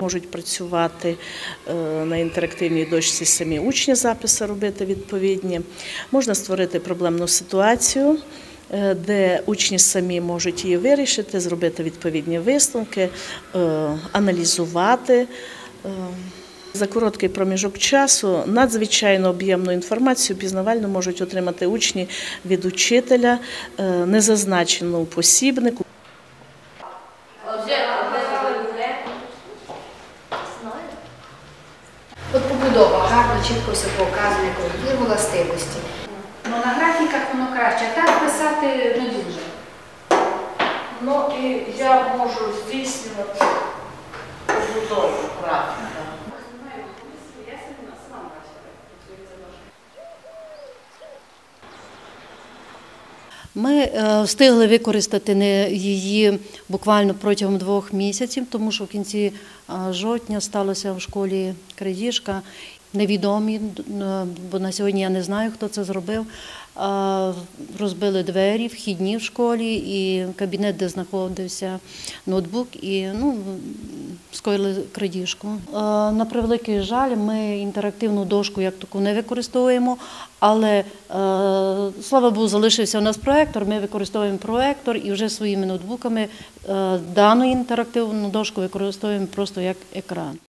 Можуть працювати на інтерактивній дошці самі учні, записи робити відповідні. Можна створити проблемну ситуацію, де учні самі можуть її вирішити, зробити відповідні висновки, аналізувати. За короткий проміжок часу надзвичайно об'ємну інформацію пізнавальну можуть отримати учні від учителя, не зазначену у посібнику. От побудова гарно, чітко все показує, є властивості. Ну, на графіках воно краще, так писати не дуже. Ну і я можу здійснювати побудову графіка. Ми встигли використати її буквально протягом 2 місяців, тому що в кінці жовтня сталося в школі крадіжка. Невідомі, бо на сьогодні я не знаю, хто це зробив. Розбили двері, вхідні в школі і кабінет, де знаходився ноутбук, і скоїли крадіжку. На превеликий жаль, ми інтерактивну дошку як таку не використовуємо, але, слава Богу, залишився у нас проектор, ми використовуємо проектор і вже своїми ноутбуками дану інтерактивну дошку використовуємо просто як екран.